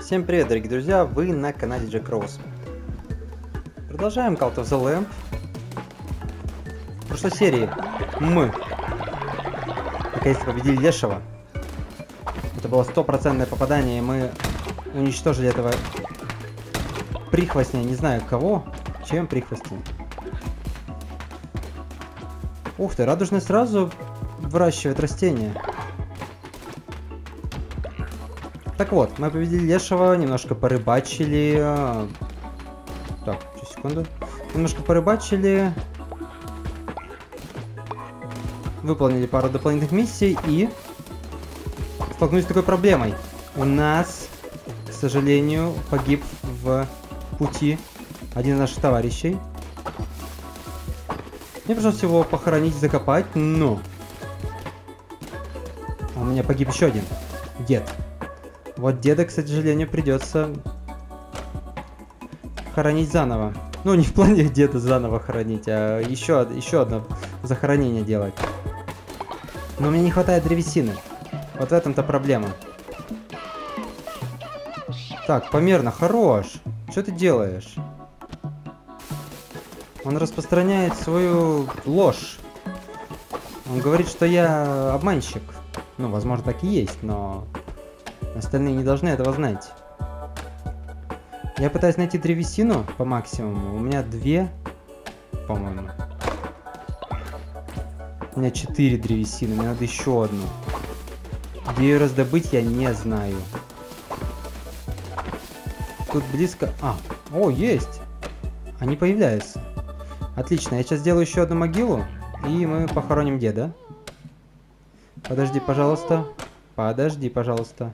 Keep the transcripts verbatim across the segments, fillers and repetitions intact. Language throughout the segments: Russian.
Всем привет, дорогие друзья, вы на канале Jack Rose. Продолжаем Cult of the Lamb. В прошлой серии мы наконец-то победили Лешего. Это было стопроцентное попадание, и мы уничтожили этого прихвостня, не знаю кого, чем прихвостень. Ух ты, радужный сразу выращивает растения. Так вот, мы победили Лешего, немножко порыбачили. Так, сейчас, секунду. Немножко порыбачили. Выполнили пару дополнительных миссий и столкнулись с такой проблемой. У нас, к сожалению, погиб в пути один из наших товарищей. Мне пришлось его похоронить, закопать, но у меня погиб еще один дед. Вот деда, к сожалению, придется хоронить заново. Ну, не в плане деда заново хоронить, а еще, еще одно захоронение делать. Но мне не хватает древесины. Вот в этом-то проблема. Так, померно, хорош. Что ты делаешь? Он распространяет свою ложь. Он говорит, что я обманщик. Ну, возможно, так и есть, но остальные не должны этого знать. Я пытаюсь найти древесину по максимуму. У меня две, по-моему. У меня четыре древесины. Мне надо еще одну. Где ее раздобыть, я не знаю. Тут близко... А, о, есть! Они появляются. Отлично, я сейчас сделаю еще одну могилу. И мы похороним деда. Подожди, пожалуйста. Подожди, пожалуйста.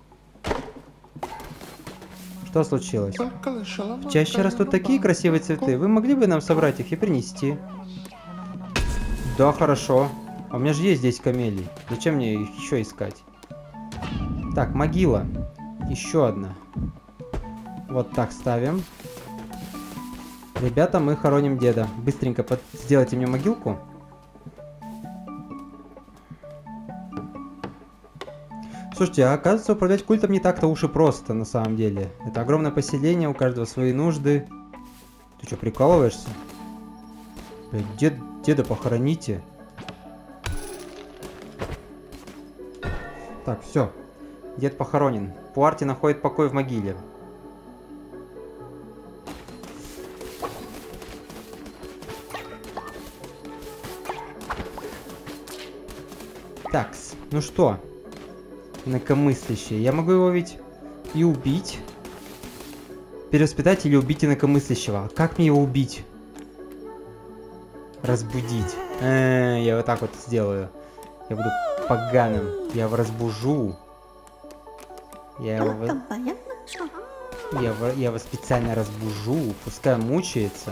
Что случилось? В чаще растут такие красивые цветы. Вы могли бы нам собрать их и принести? Да, хорошо. А у меня же есть здесь камелии. Зачем мне их еще искать? Так, могила. Еще одна. Вот так ставим. Ребята, мы хороним деда. Быстренько под... сделайте мне могилку. Слушайте, а оказывается, управлять культом не так-то уж и просто, на самом деле. Это огромное поселение, у каждого свои нужды. Ты что, прикалываешься? Дед, деда похороните. Так, все. Дед похоронен. Пуарти находит покой в могиле. Такс, ну что? Инакомыслящий. Я могу его ведь и убить. Перевоспитать или убить инакомыслящего. А как мне его убить? Разбудить. Э -э, я вот так вот сделаю. Я буду поганым. Я его разбужу. Я его... Я его, я его специально разбужу. Пускай мучается.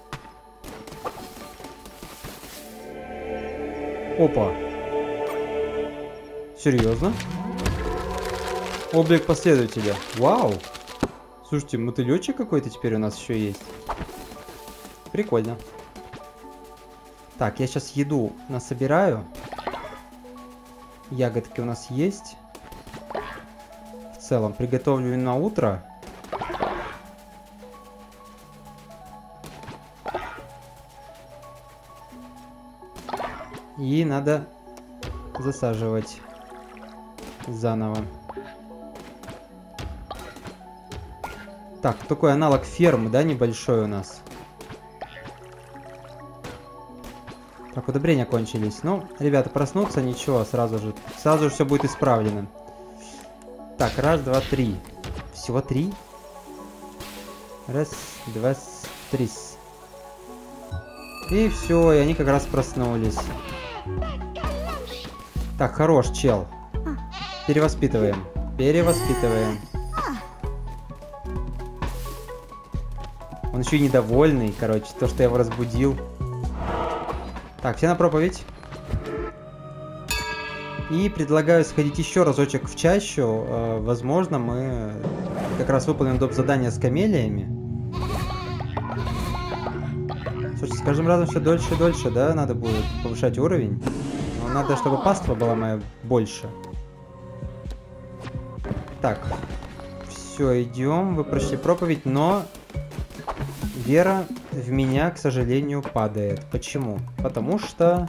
Опа. Серьезно? Облик последователя. Вау! Слушайте, мотылечек какой-то теперь у нас еще есть. Прикольно. Так, я сейчас еду насобираю. Ягодки у нас есть. В целом, приготовлю на утро. И надо засаживать заново. Так, такой аналог фермы, да, небольшой у нас. Так, удобрения кончились. Ну, ребята, проснутся, ничего, сразу же, сразу же все будет исправлено. Так, раз, два, три. Всего три? Раз, два, три. И все, и они как раз проснулись. Так, хорош, чел. Перевоспитываем. Перевоспитываем. Он еще и недовольный, короче, то, что я его разбудил. Так, все на проповедь. И предлагаю сходить еще разочек в чащу. Э, возможно, мы как раз выполним доп. Задание с камелиями. Слушайте, с каждым разом все дольше и дольше, да, надо будет повышать уровень. Но надо, чтобы паства была моя больше. Так, Все, идем. Вы прошли проповедь, но вера в меня, к сожалению, падает. Почему? Потому что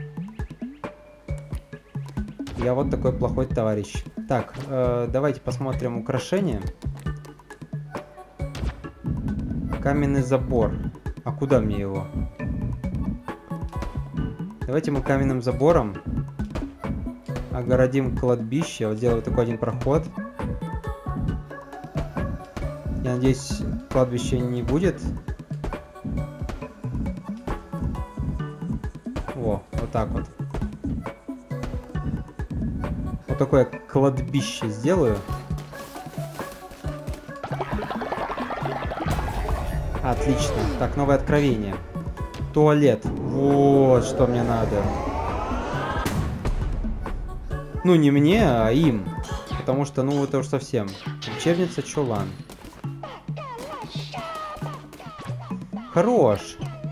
я вот такой плохой товарищ. Так, э, давайте посмотрим украшения. Каменный забор. А куда мне его? Давайте мы каменным забором огородим кладбище. Вот сделаю такой один проход. Я надеюсь, кладбища не будет. Во, вот так вот. Вот такое кладбище сделаю. Отлично. Так, новое откровение. Туалет. Вот что мне надо. Ну, не мне, а им. Потому что, ну, это уж совсем. Учебница чулан. Хорош.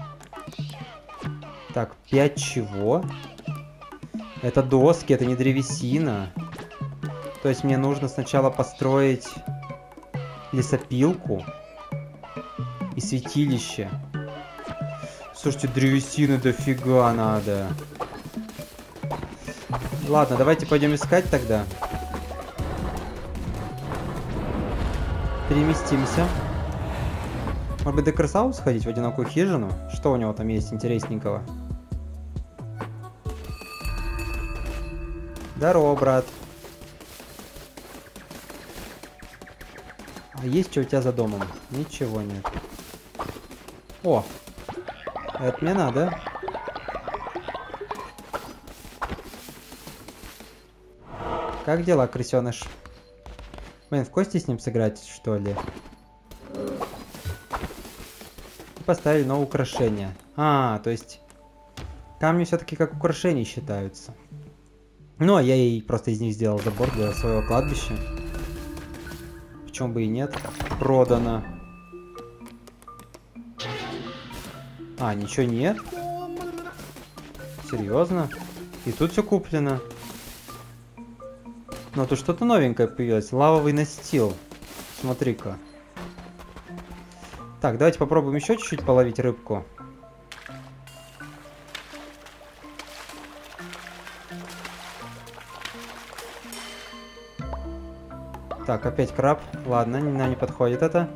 Так, пять чего? Это доски, это не древесина. То есть мне нужно сначала построить лесопилку и святилище. Слушайте, древесины дофига надо. Ладно, давайте пойдем искать тогда. Переместимся. Может быть, до Красаву сходить в одинокую хижину? Что у него там есть интересненького? Здорово, брат. А есть что у тебя за домом? Ничего нет. О! Это мне надо. Как дела, крысеныш? Блин, в кости с ним сыграть, что ли? Поставили новое украшение. А, то есть камни все-таки как украшения считаются. Ну, а я ей просто из них сделал забор для своего кладбища. Почему бы и нет? Продано. А, ничего нет? Серьезно? И тут все куплено. Но тут что-то новенькое появилось. Лавовый настил. Смотри-ка. Так, давайте попробуем еще чуть-чуть половить рыбку. Так, опять краб. Ладно, нам не подходит это.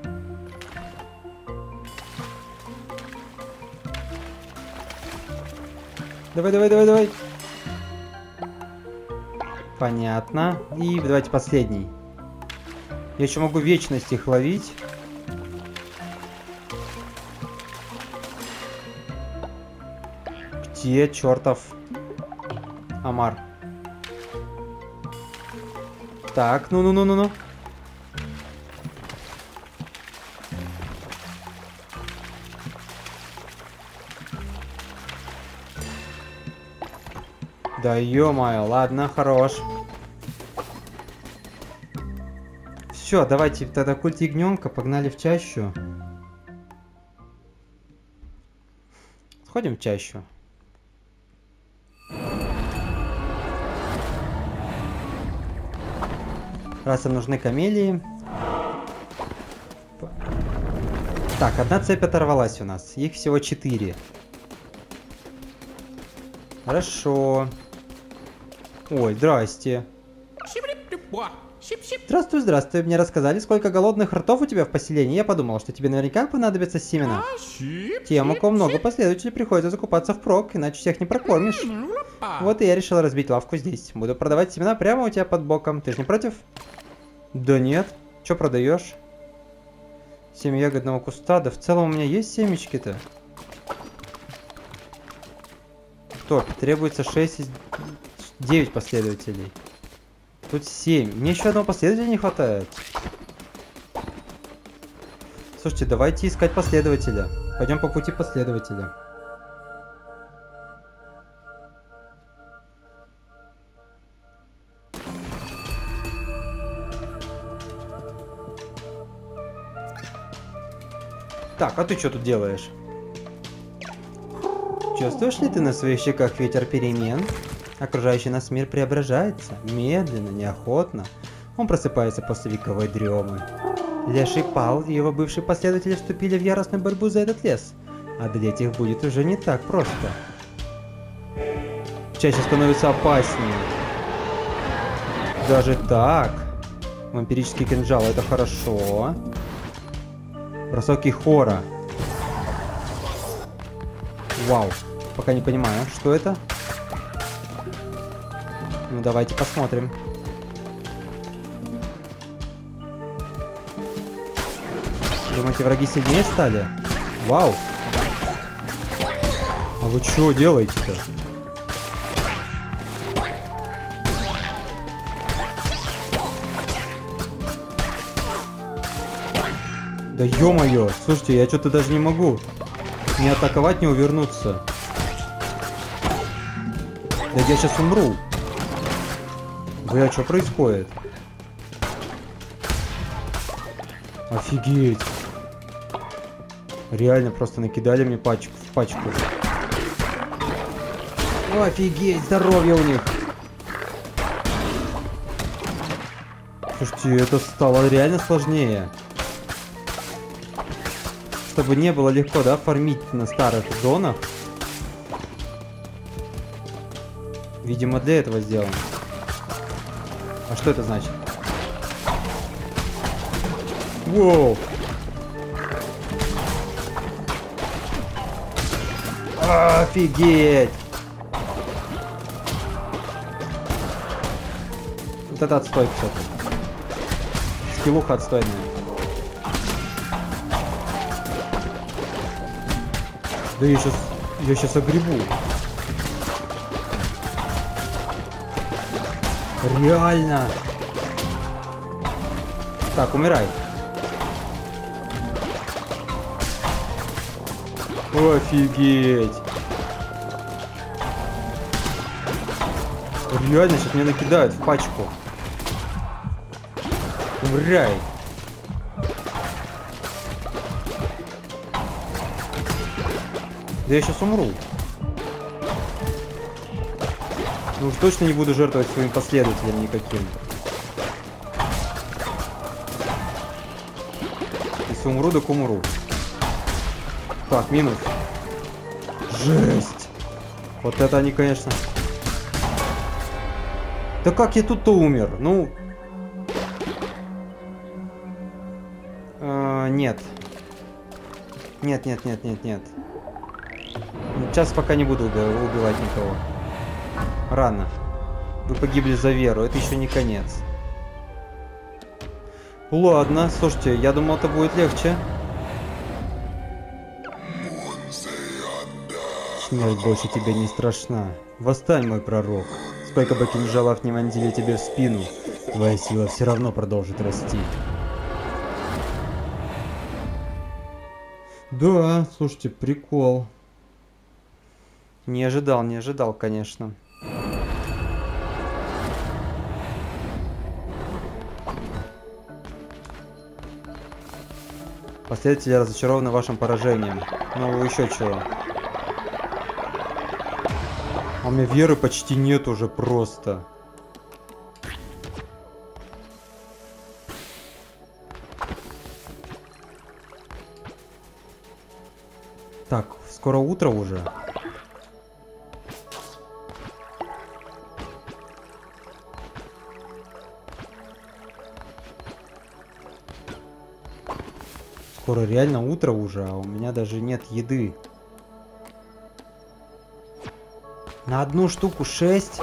Давай, давай, давай, давай. Понятно. И давайте последний. Я еще могу вечность их ловить. Где чертов омар? Так, ну-ну-ну-ну-ну. Да ё-моё, ладно, хорош. Все, давайте тогда культ ягненка, погнали в чащу. Сходим в чащу. Раз им нужны камелии. Так, одна цепь оторвалась у нас. Их всего четыре. Хорошо. Ой, здрасте. Здравствуй, здравствуй. Мне рассказали, сколько голодных ртов у тебя в поселении. Я подумал, что тебе наверняка понадобятся семена. Тем, у кого много последователей, приходится закупаться впрок, иначе всех не прокормишь. Вот и я решил разбить лавку здесь. Буду продавать семена прямо у тебя под боком. Ты же не против? Да нет. Че продаешь? Семя ягодного куста. Да в целом у меня есть семечки-то. Топ. Требуется шесть, девять последователей. Тут семь. Мне еще одного последователя не хватает. Слушайте, давайте искать последователя. Пойдем по пути последователя. Так, а ты что тут делаешь? Чувствуешь ли ты на своих щеках ветер перемен? Окружающий нас мир преображается. Медленно, неохотно. Он просыпается после вековой дремы. Леший пал, и его бывшие последователи вступили в яростную борьбу за этот лес. Одолеть их будет уже не так просто. Чаще становится опаснее. Даже так. Вампирический кинжал, это хорошо. Бросок Ихора. Вау. Пока не понимаю, что это. Ну давайте посмотрим. Думаете, враги сильнее стали? Вау. А вы что делаете-то? Да ё-моё, слушайте, я что-то даже не могу не атаковать, не увернуться. Да я сейчас умру. Бля, что происходит? Офигеть. Реально просто накидали мне пачку в пачку. Офигеть, здоровье у них. Слушайте, это стало реально сложнее. Чтобы не было легко, да, фармить на старых зонах. Видимо, для этого сделано. А что это значит? Воу! Офигеть! Вот это отстой, кстати. Скиллуха отстойная. Да я сейчас... Я сейчас огребу. Реально. Так, умирай. Офигеть. Реально, сейчас меня накидают в пачку. Умирай. Да я сейчас умру. Ну уж точно не буду жертвовать своим последователям никаким. Если умру, так умру. Так, минус. Жесть. Вот это они, конечно. Да как я тут-то умер? Ну... Э, нет. Нет, нет, нет, нет, нет. Сейчас пока не буду убивать никого. Рано. Вы погибли за веру. Это еще не конец. Ладно, слушайте, я думал, это будет легче. Смерть больше тебе не страшна. Восстань, мой пророк. Сколько бы кинжалов не вонзили тебе в спину, твоя сила все равно продолжит расти. Да, слушайте, прикол. Не ожидал, не ожидал, конечно. Последователи разочарованы вашим поражением. Ну, еще чего. А у меня веры почти нет уже просто. Так, скоро утро уже. Скоро реально утро уже, а у меня даже нет еды. На одну штуку шесть.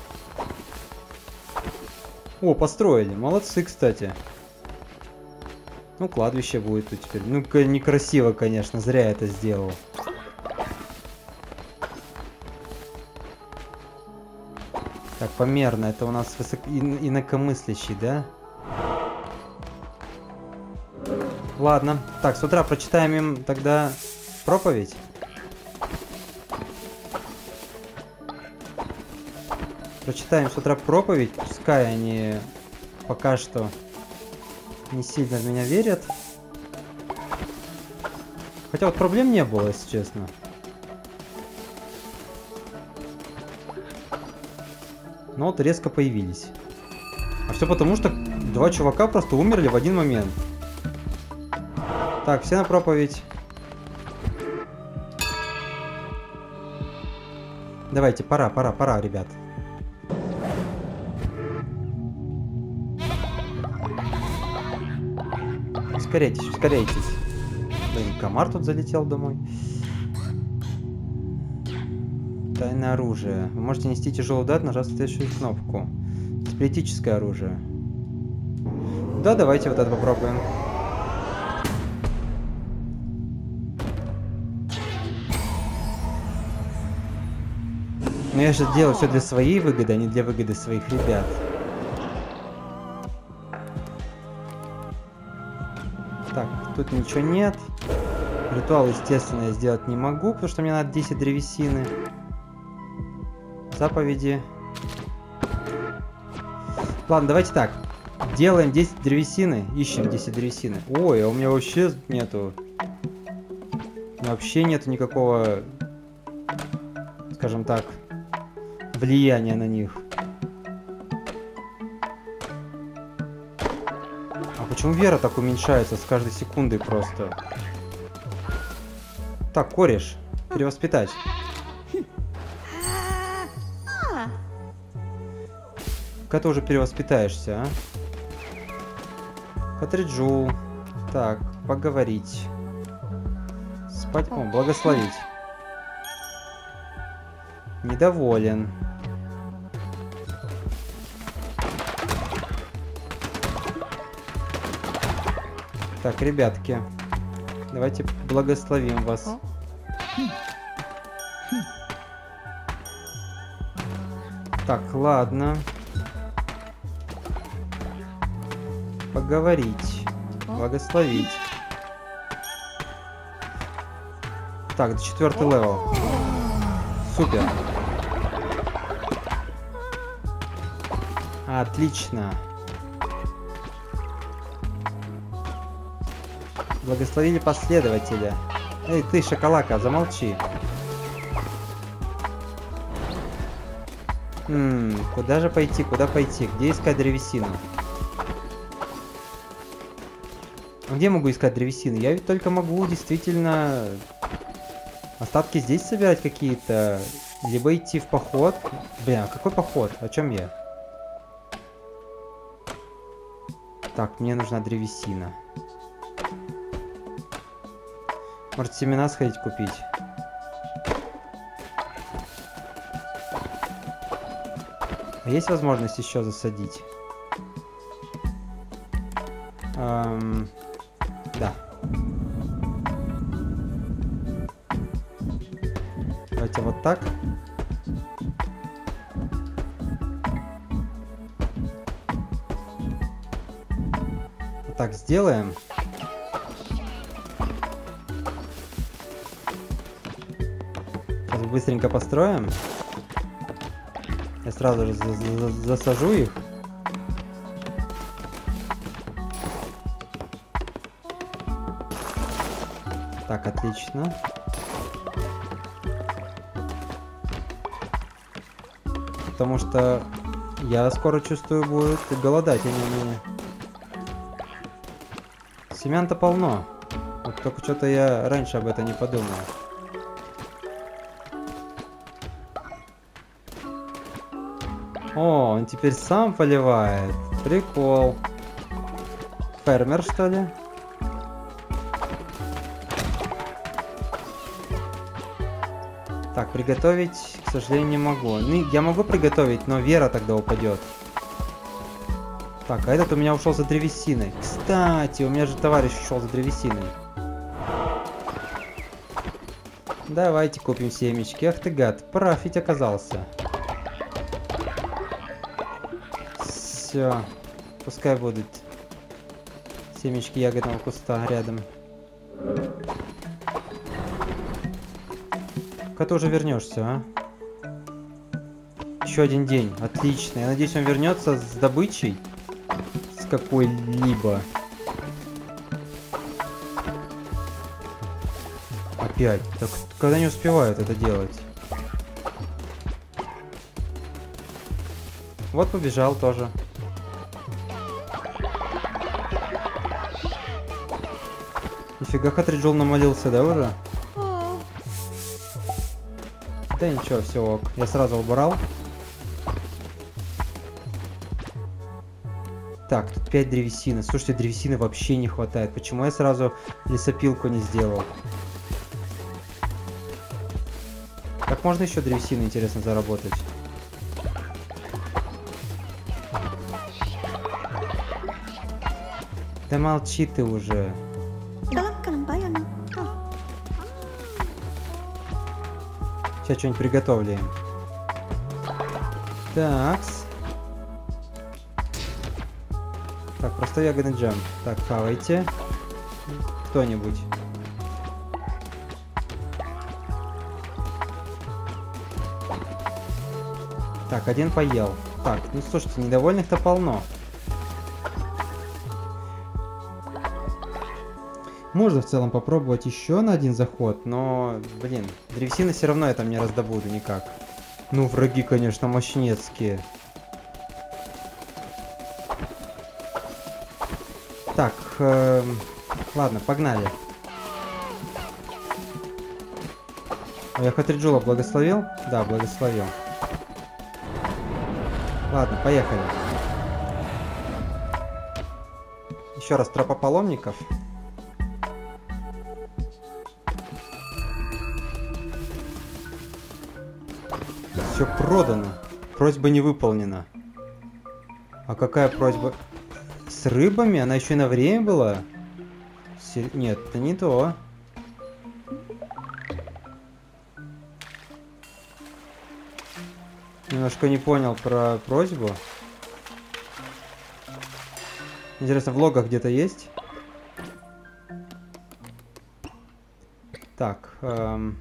О, построили. Молодцы, кстати. Ну, кладбище будет тут теперь. Ну, некрасиво, конечно. Зря я это сделал. Так, померно. Это у нас высок... инакомыслящий, да? Ладно. Так, с утра прочитаем им тогда проповедь. Прочитаем с утра проповедь. Пускай они пока что не сильно в меня верят. Хотя вот проблем не было, если честно. Но вот резко появились. А все потому, что Два чувака просто умерли в один момент. Так, все на проповедь. Давайте, пора, пора, пора, ребят. Ускоряйтесь, ускоряйтесь. Блин, комар тут залетел домой. Тайное оружие. Вы можете нести тяжелый удар, нажав следующую кнопку. Спиритическое оружие. Да, давайте вот это попробуем. Но я же делаю все для своей выгоды, а не для выгоды своих ребят. Так, тут ничего нет. Ритуал, естественно, я сделать не могу, потому что мне надо десять древесины. Заповеди. Ладно, давайте так. Делаем десять древесины, ищем десять древесины. Ой, а у меня вообще нету... У меня вообще нету никакого, скажем так, влияния на них. А почему вера так уменьшается с каждой секундой просто? Так, кореш, перевоспитать. Когда ты уже перевоспитаешься, а? Катриджул. Так, поговорить. Спать, о, благословить. Недоволен. Так, ребятки, давайте благословим вас. Так, ладно. Поговорить. Благословить. Так, четвертый левел. Супер. Отлично. Благословили последователя. Эй, ты, шоколака, замолчи. Ммм, куда же пойти, куда пойти? Где искать древесину? Где могу искать древесину? Я ведь только могу действительно остатки здесь собирать какие-то, либо идти в поход. Бля, какой поход? О чем я? Так, мне нужна древесина. Может, семена сходить купить? А есть возможность еще засадить? Эм, да. Давайте вот так. Вот так сделаем. Сейчас быстренько построим. Я сразу же за за засажу их. Так, отлично. Потому что я скоро чувствую будет голодать, они у меня. Семян-то полно. Вот только что-то я раньше об этом не подумал. О, он теперь сам поливает. Прикол. Фермер, что ли? Так, приготовить, к сожалению, не могу. Ну, я могу приготовить, но вера тогда упадет. Так, а этот у меня ушел за древесиной. Кстати, у меня же товарищ ушел за древесиной. Давайте купим семечки. Ах ты гад, прав ведь оказался. Все, пускай будут семечки ягодного куста рядом. Когда ты уже вернешься, а? Еще один день, отлично. Я надеюсь, он вернется с добычей, с какой-либо. Опять, так когда не успевают это делать? Вот побежал тоже. Нифига, Хатриджул намолился, да, уже? Да ничего, все ок. Я сразу убрал. Так, тут пять древесины. Слушайте, древесины вообще не хватает. Почему я сразу лесопилку не сделал? Как можно еще древесины, интересно, заработать? Да молчи ты уже. Сейчас что-нибудь приготовлю. Такс. Так, просто ягодный джем. Так, хавайте. Кто-нибудь. Так, один поел. Так, ну слушайте, недовольных-то полно. Можно в целом попробовать еще на один заход, но, блин, древесины все равно я там не раздобуду никак. Ну, враги, конечно, мощнецкие. Так, э, ладно, погнали. Я Хатриджула благословил? Да, благословил. Ладно, поехали. Еще раз тропа паломников. Все продано. Просьба не выполнена. А какая просьба? С рыбами? Она еще и на время была? Сер... Нет, это не то. Немножко не понял про просьбу. Интересно, в логах где-то есть? Так. Эм...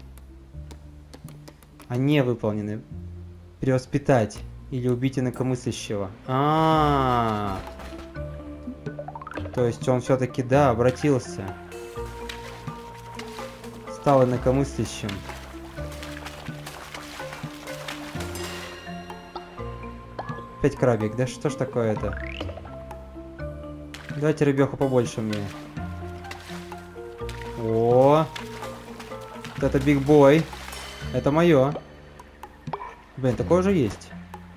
А не выполнены. Перевоспитать. Или убить инакомыслящего. А, -а, а. То есть он все-таки, да, обратился. Стал инакомыслящим. Опять крабик. Да что ж такое-то? Давайте рыбеху побольше мне. О, вот это биг бой. Это мое. Блин, такое уже есть.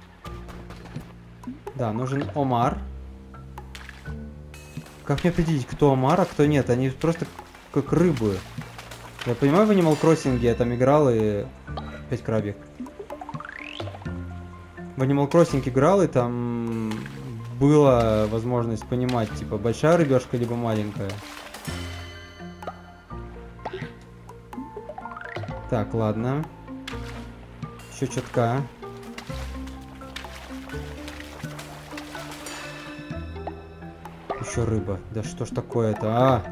Да, нужен омар. Как мне определить, кто омар, а кто нет? Они просто как рыбы. Я понимаю, в Animal Crossing я там играл и... Опять крабик. В Animal Crossing играл и там... Была возможность понимать, типа, большая рыбешка, либо маленькая. Так, ладно. Еще чутка. Еще рыба. Да что ж такое-то, а?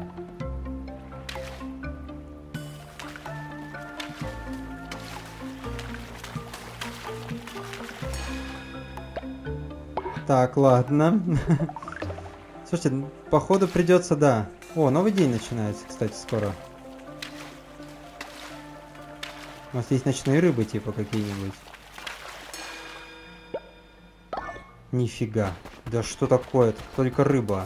Так, ладно. Слушайте, походу придется, да. О, новый день начинается, кстати, скоро. У нас есть ночные рыбы, типа, какие-нибудь. Нифига. Да что такое? Это только рыба.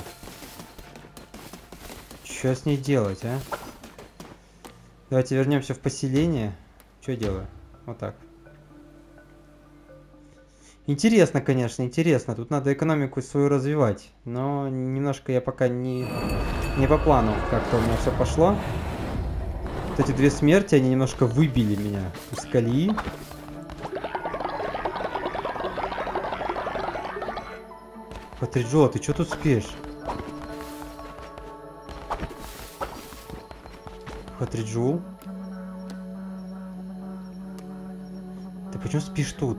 Что с ней делать, а? Давайте вернемся в поселение. Что делаю? Вот так. Интересно, конечно, интересно. Тут надо экономику свою развивать. Но немножко я пока не, не по плану. Как-то у меня все пошло. Вот эти две смерти, они немножко выбили меня из колеи. Хатриджула, ты что тут спишь? Хатриджул? Ты почему спишь тут?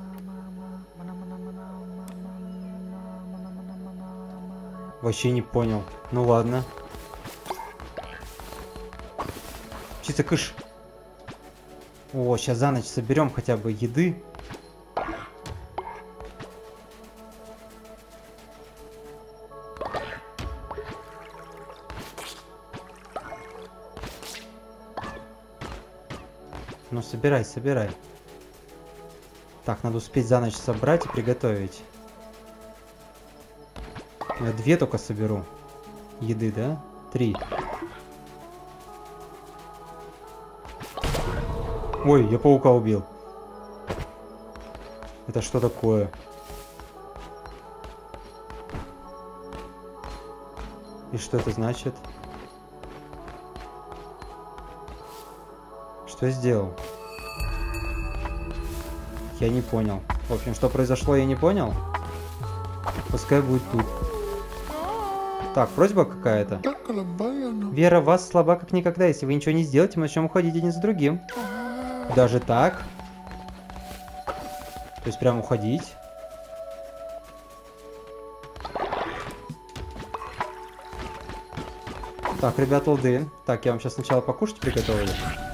Вообще не понял. Ну ладно. Птица кыш. О, сейчас за ночь соберем хотя бы еды. Ну, собирай, собирай. Так, надо успеть за ночь собрать и приготовить. Я две только соберу. Еды, да? Три. Ой, я паука убил. Это что такое? И что это значит? Что я сделал? Я не понял. В общем, что произошло, я не понял. Пускай будет тут. Так, просьба какая-то. Вера в вас слаба как никогда. Если вы ничего не сделаете, мы начнем уходить один за другим. Даже так? То есть прям уходить? Так, ребят, лды. Так, я вам сейчас сначала покушать приготовлю.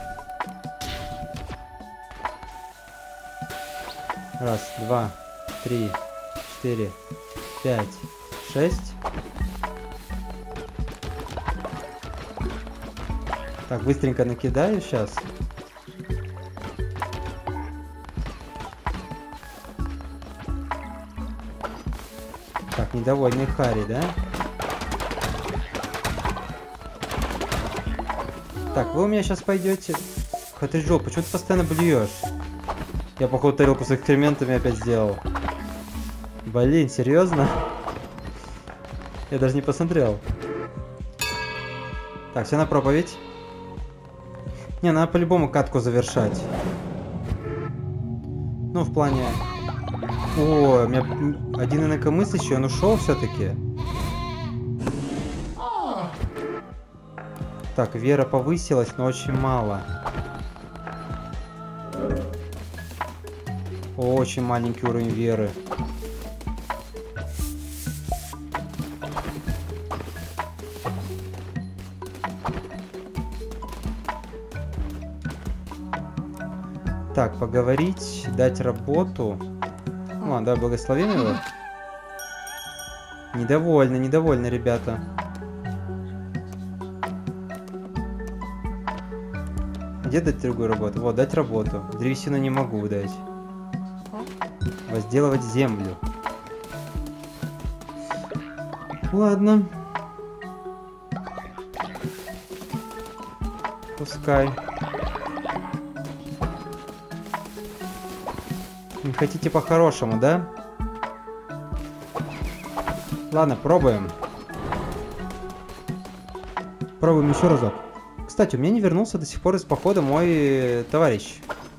Раз, два, три, четыре, пять, шесть. Так, быстренько накидаю сейчас. Так, недовольный Харри, да? Так, вы у меня сейчас пойдете. Хатриджол, почему ты постоянно блюешь? Я, походу, тарелку с экскрементами опять сделал. Блин, серьезно? Я даже не посмотрел. Так, все на проповедь. Не, надо по-любому катку завершать. Ну, в плане... О, у меня один инакомыслящий, он ушел все-таки. Так, вера повысилась, но очень мало. Очень маленький уровень веры. Так, поговорить, дать работу. Ну, ладно, да, благословение его. Недовольны, недовольны, ребята. Где дать другую работу? Вот, дать работу. Древесину не могу дать. Возделывать землю. Ладно. Пускай. Не хотите по-хорошему, да? Ладно, пробуем. Пробуем еще разок. Кстати, у меня не вернулся до сих пор из похода мой товарищ.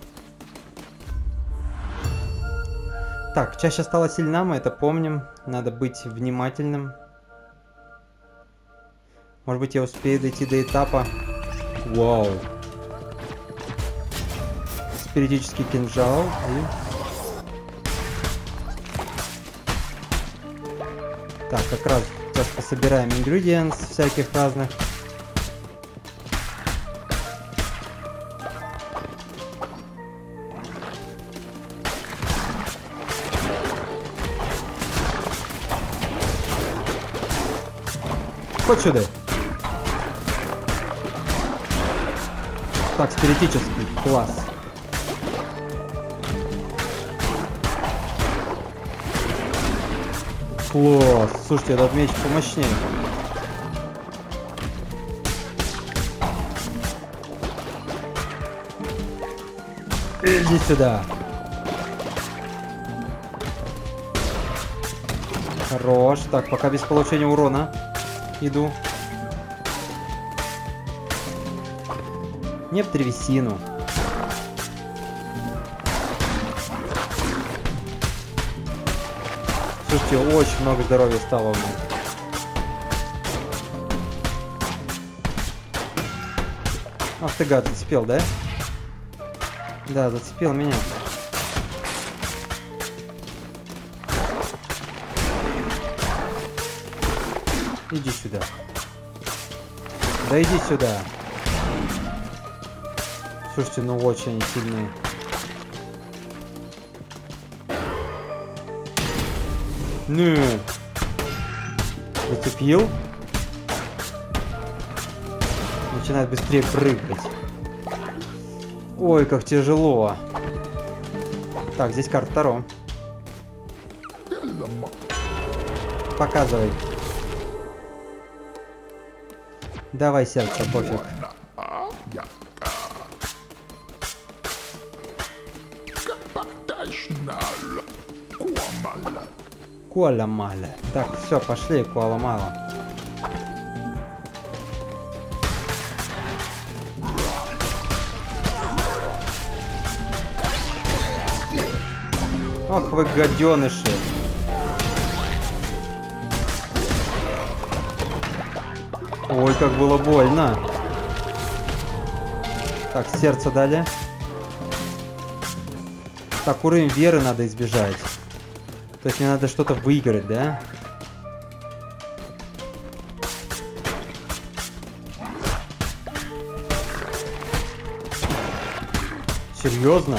Так, чаще стала сильна, мы это помним. Надо быть внимательным. Может быть, я успею дойти до этапа. Вау. Спиритический кинжал. И... Так, как раз сейчас пособираем ингредиентс всяких разных. Хоть сюда. Так, спиритический. Класс. Класс. Слушайте, этот меч помощнее. Иди сюда. Хорош. Так, пока без получения урона. Иду. Не в древесину. Слушайте, очень много здоровья стало у меня. Ах ты гад, зацепил, да? Да, зацепил меня. Иди сюда. Да иди сюда. Слушайте, ну очень они сильные. Ну. Зацепил. Начинает быстрее прыгать. Ой, как тяжело. Так, здесь карта Таро. Показывай. Давай сердце, пофиг. Куаламала. Так, все, пошли, Куаламала. Ох вы гаденыши. Ой, как было больно. Так, сердце дали. Так, уровень веры надо избежать. То есть мне надо что-то выиграть, да? Серьезно?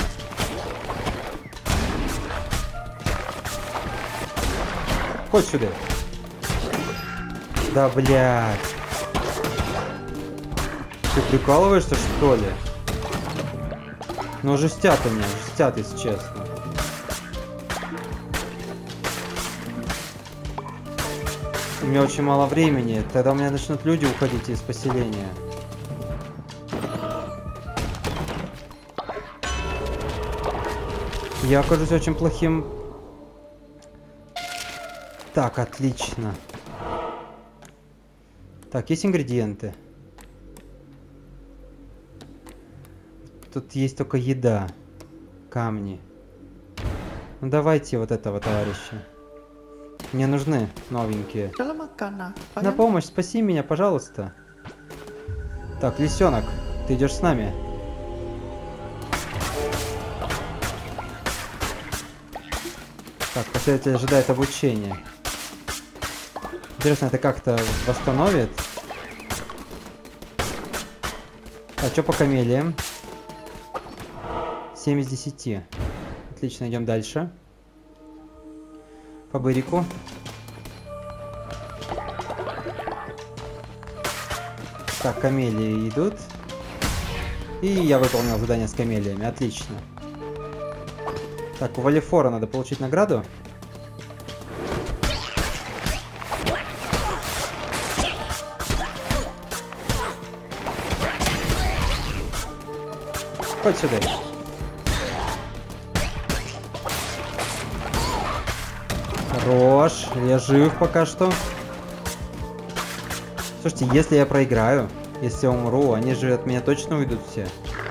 Хоть сюда. Да, блядь. Ты прикалываешься, что ли? Ну, жестят у меня, жестят, если честно. У меня очень мало времени. Тогда у меня начнут люди уходить из поселения. Я окажусь очень плохим. Так, отлично. Так, есть ингредиенты. Тут есть только еда. Камни. Ну давайте вот этого, товарищи. Мне нужны новенькие. На помощь, спаси меня, пожалуйста. Так, лисенок, ты идешь с нами. Так, последователь ожидает обучения. Интересно, это как-то восстановит? А что по камелиям? семь из десяти. Отлично, идем дальше. По бырику. Так, камелии идут. И я выполнил задание с камелиями. Отлично. Так, у Валифора надо получить награду. Хоть сюда. Хорош, я жив пока что. Слушайте, если я проиграю, если я умру, они же от меня точно уйдут все.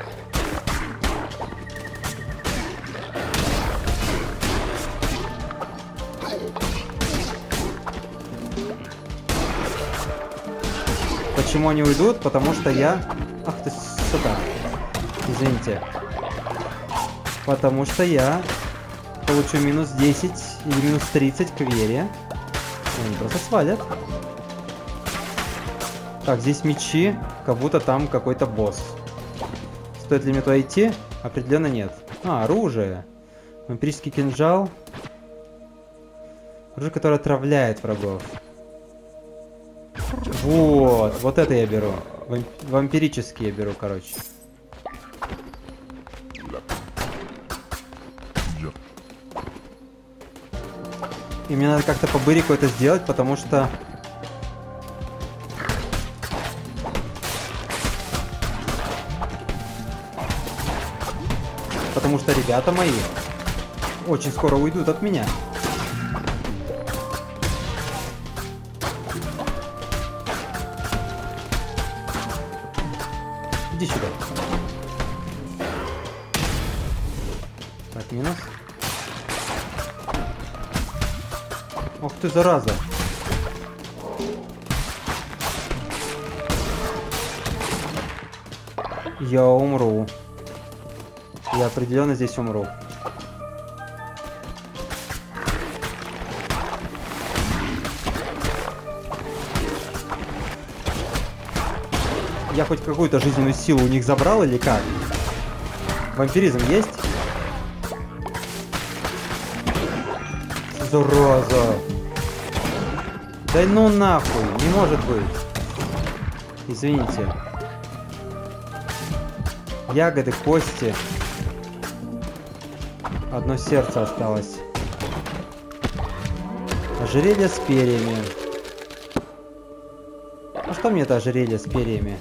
Почему они уйдут? Потому что я... Ах ты, сука. Извините. Потому что я получу минус десять или минус тридцать к вере. Они просто свалят. Так, здесь мечи, как будто там какой-то босс. Стоит ли мне туда идти? Определенно нет. А, оружие. Вампирический кинжал. Оружие, которое отравляет врагов. Вот, вот это я беру. Вамп... Вампирический я беру, короче. И мне надо как-то по бырику это сделать, потому что... Потому что ребята мои очень скоро уйдут от меня. Иди сюда. Так, минус. Ох ты, зараза. Я умру. Я определенно здесь умру. Я хоть какую-то жизненную силу у них забрал или как? Вампиризм есть? Зараза. Да ну нахуй, не может быть. Извините. Ягоды, кости. Одно сердце осталось. Ожерелье с перьями. А что мне это ожерелье с перьями?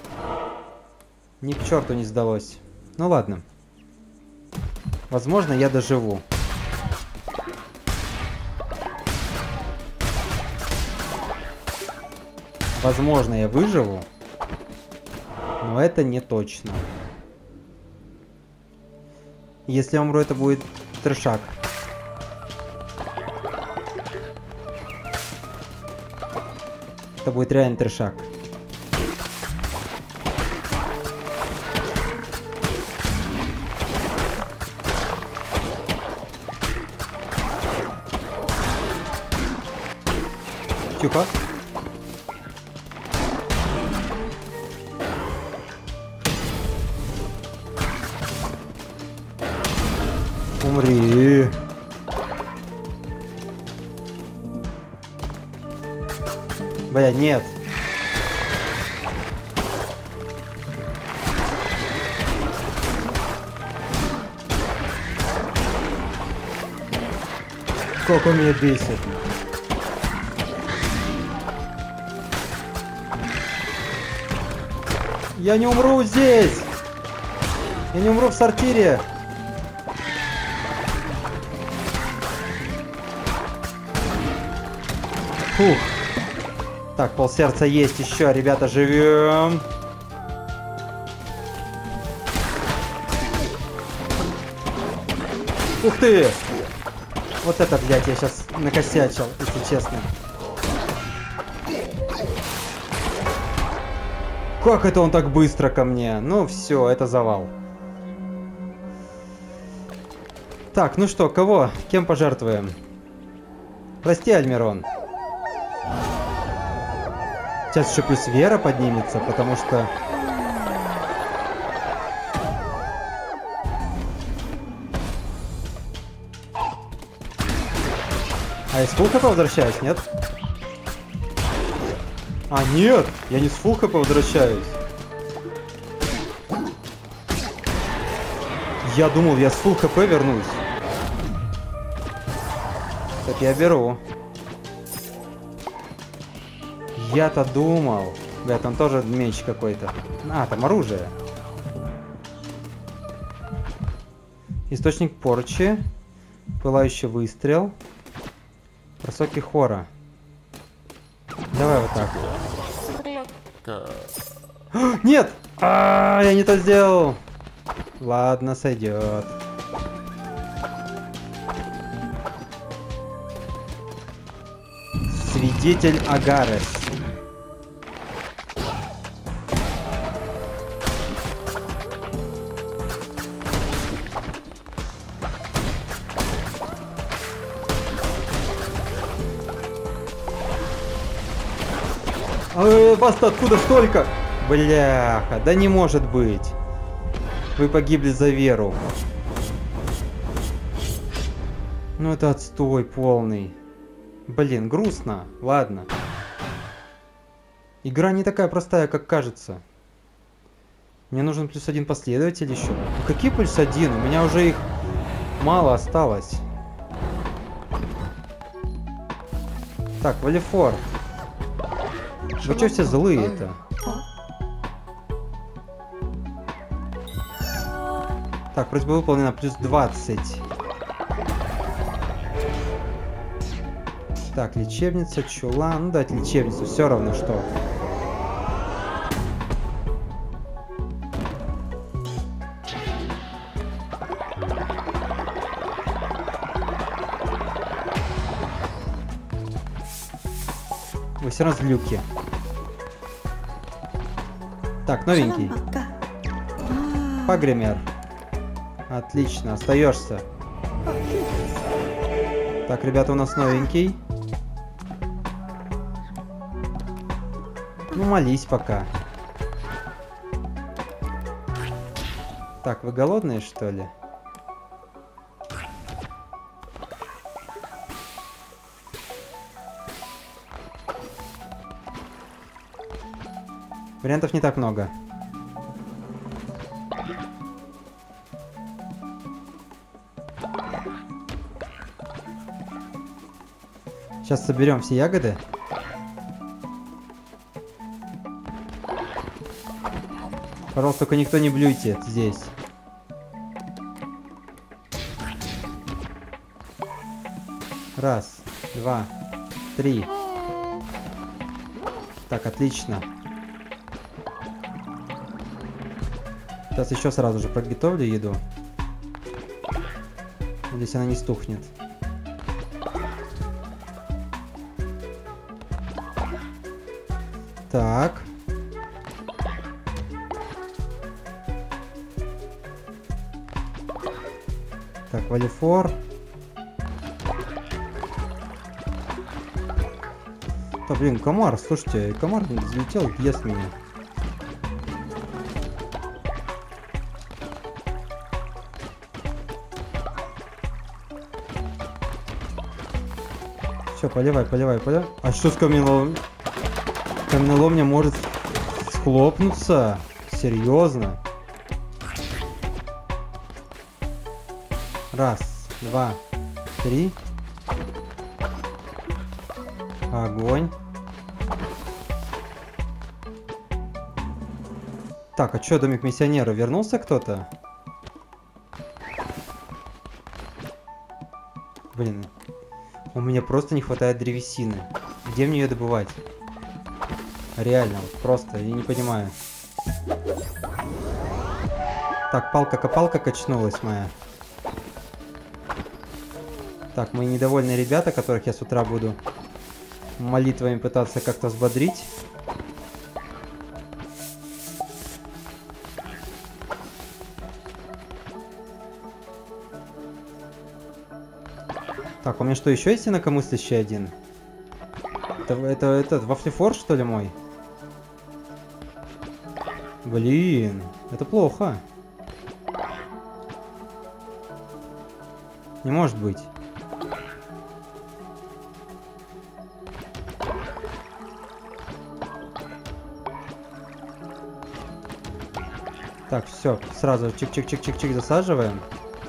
Ни к черту не сдалось. Ну ладно. Возможно, я доживу. Возможно, я выживу. Но это не точно. Если я умру, это будет трешак. Это будет реально трешак. Тихо. Умри. Бля, нет. Как он меня бесит. Я не умру здесь. Я не умру в сортире. Фух. Так, полсердца есть еще, ребята, живем. Ух ты! Вот это, блядь, я сейчас накосячил, если честно. Как это он так быстро ко мне? Ну все, это завал. Так, ну что, кого? Кем пожертвуем? Прости, Альмирон. Сейчас еще плюс вера поднимется, потому что... А я с фулл хп возвращаюсь, нет? А, нет! Я не с фулл хп возвращаюсь. Я думал, я с фулл хп вернусь. Так я беру. Я-то думал. Бля, там тоже меч какой-то. А, там оружие. Источник порчи. Пылающий выстрел. Просоки хора. Давай вот так. Нет! А, я не то сделал. Ладно, сойдет. Свидетель Агарес. Э, вас-то откуда столько? Бляха, да не может быть. Вы погибли за веру. Ну это отстой полный. Блин, грустно. Ладно. Игра не такая простая, как кажется. Мне нужен плюс один последователь еще. Ну, какие плюс один? У меня уже их мало осталось. Так, Валифор. Вы что все злые-то? Так, просьба выполнена, плюс двадцать. Так, лечебница, чулан. Ну, дать лечебницу, все равно что. Вы все равно злюки. Так, новенький. Погремер. Отлично, остаешься. Так, ребята, у нас новенький. Ну, молись пока. Так, вы голодные, что ли? Вариантов не так много. Сейчас соберем все ягоды. Пожалуйста, только никто не блюйте здесь. Раз, два, три. Так, отлично. Сейчас еще сразу же подготовлю еду. Здесь она не стухнет. Так. Так, валифор. Да, блин, комар, слушайте, комар взлетел и ест меня. Все, поливай, поливай, поливай. А что с каменоломней? Каменоломня может схлопнуться? Серьезно? Раз, два, три. Огонь. Так, а что, домик миссионера? Вернулся кто-то? Блин. У меня просто не хватает древесины. Где мне ее добывать? Реально, вот просто, я не понимаю. Так, палка-копалка качнулась моя. Так, мои недовольные ребята, которых я с утра буду молитвами пытаться как-то взбодрить. Так, у меня что, еще есть инакомыслящий один? Это, это, это, вафлифор, что ли, мой? Блин, это плохо. Не может быть. Так, все, сразу чик-чик-чик-чик-чик засаживаем.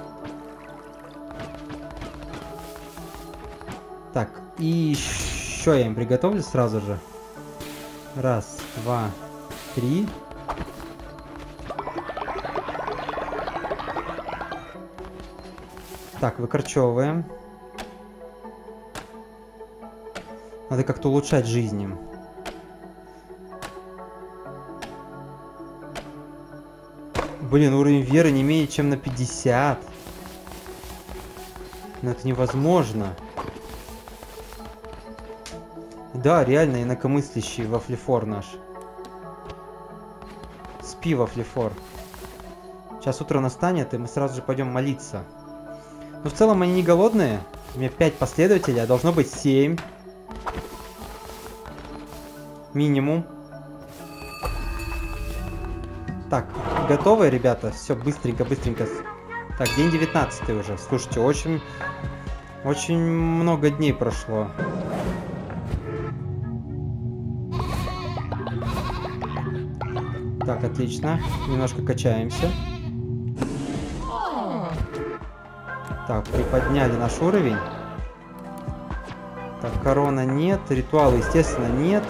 Так, и еще я им приготовлю сразу же. Раз, два, три. Так, выкорчевываем. Надо как-то улучшать жизнь им. Блин, уровень веры не менее чем на пятьдесят. Но это невозможно. Да, реально инакомыслящий вафлифор наш. Спи, вафлифор. Сейчас утро настанет, и мы сразу же пойдем молиться. Но в целом они не голодные. У меня пять последователей, а должно быть семь. Минимум. Так, готовы, ребята? Все, быстренько, быстренько. Так, день девятнадцатый уже. Слушайте, очень, очень много дней прошло. Так, отлично. Немножко качаемся. Так, приподняли наш уровень. Так, корона нет. Ритуала, естественно, нет.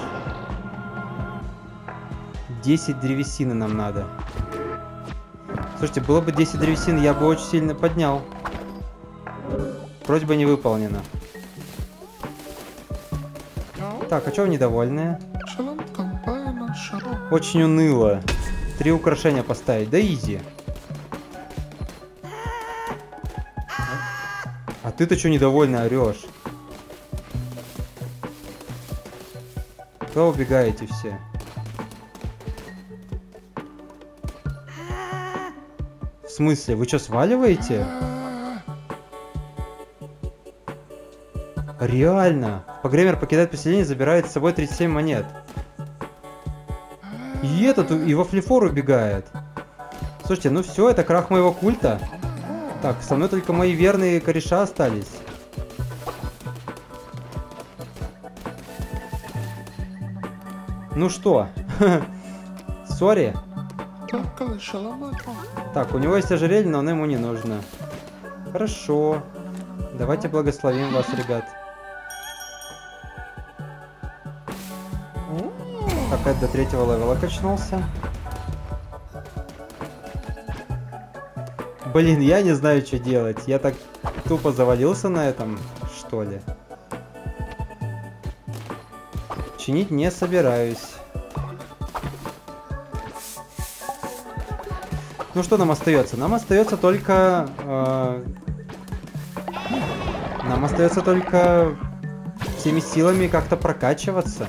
десять древесины нам надо. Слушайте, было бы десять древесин, я бы очень сильно поднял. Просьба не выполнена. Так, а что вы недовольные? Очень уныло. Три украшения поставить. Да изи. А ты-то что недовольно орешь? Куда убегаете все? В смысле? Вы что, сваливаете? Реально. Погремер покидает поселение, забирает с собой тридцать семь монет. И этот, и вафлифор убегает. Слушайте, ну все, это крах моего культа. Так, со мной только мои верные кореша остались. Ну что? Сори. Так, у него есть ожерелье, но оно ему не нужно. Хорошо. Давайте благословим вас, ребят. Так, это до третьего левела качнулся. Блин, я не знаю, что делать. Я так тупо завалился на этом, что ли. Чинить не собираюсь. Ну что нам остается? Нам остается только... Э, нам остается только всеми силами как-то прокачиваться.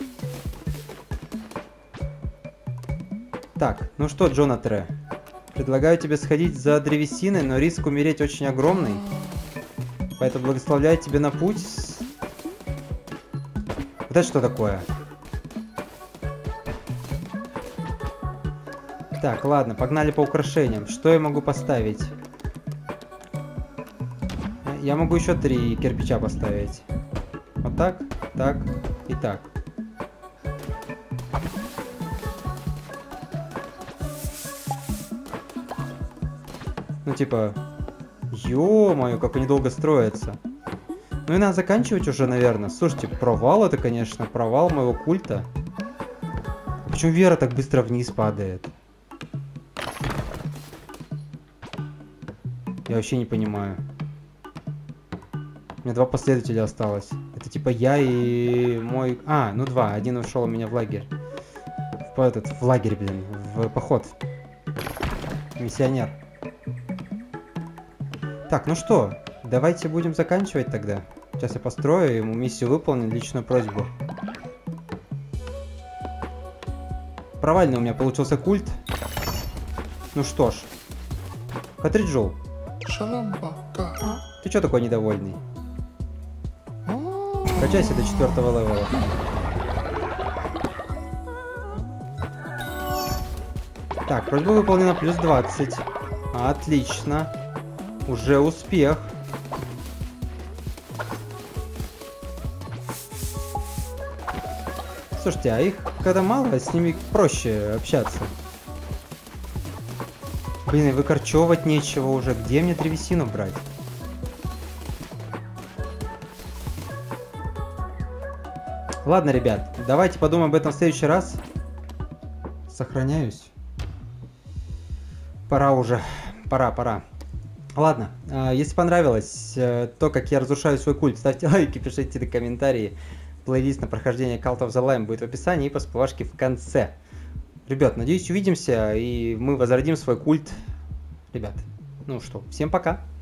Так, ну что, Джонатре? Предлагаю тебе сходить за древесиной, но риск умереть очень огромный. Поэтому благословляю тебя на путь. Вот это что такое? Так, ладно, погнали по украшениям. Что я могу поставить? Я могу еще три кирпича поставить. Вот так, так и так. Ну типа, ё-моё, как они долго строятся. Ну и надо заканчивать уже, наверное. Слушайте, провал это, конечно, провал моего культа. Почему Вера так быстро вниз падает? Я вообще не понимаю. У меня два последователя осталось. Это типа я и мой... А, ну два. Один ушел у меня в лагерь. В этот, в лагерь, блин. В поход. Миссионер. Так, ну что? Давайте будем заканчивать тогда. Сейчас я построю, ему миссию выполнен, личную просьбу. Провальный у меня получился культ. Ну что ж. Патриджул. Ты чё такой недовольный? Качайся до четвертого левела. Так, просьба выполнена плюс двадцать. Отлично. Уже успех. Слушайте, а их когда мало, с ними проще общаться. Блин, и выкорчевывать нечего уже. Где мне древесину брать? Ладно, ребят, давайте подумаем об этом в следующий раз. Сохраняюсь. Пора уже. Пора, пора. Ладно, если понравилось то, как я разрушаю свой культ, ставьте лайки, пишите комментарии. Плейлист на прохождение Cult of the Lamb будет в описании и по всплывашке в конце. Ребят, надеюсь, увидимся, и мы возродим свой культ. Ребят, ну что, всем пока.